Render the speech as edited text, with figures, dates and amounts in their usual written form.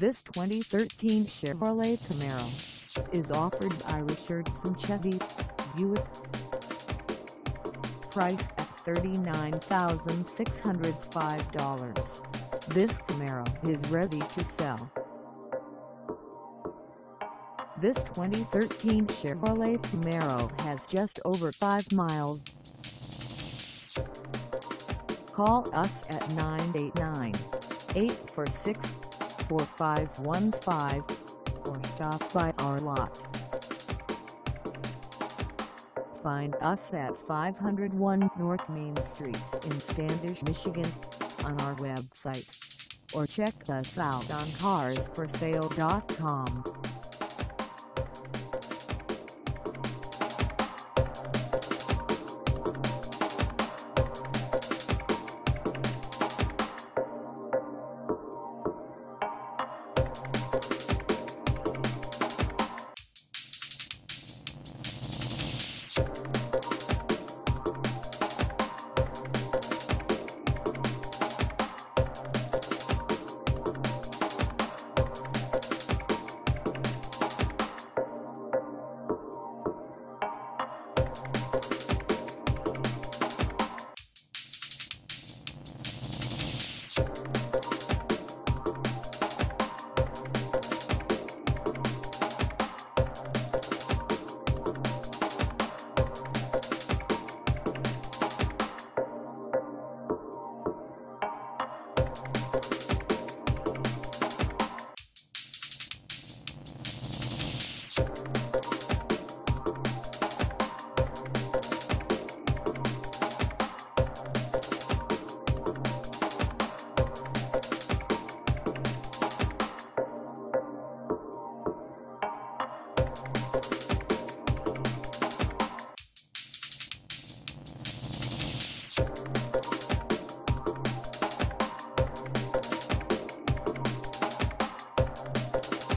This 2013 Chevrolet Camaro is offered by Richardson Chevy, Buick. Price at $39,605. This Camaro is ready to sell. This 2013 Chevrolet Camaro has just over 5 miles. Call us at 989-846-4515 or stop by our lot. Find us at 501 North Main Street in Standish, Michigan, on our website, or check us out on carsforsale.com.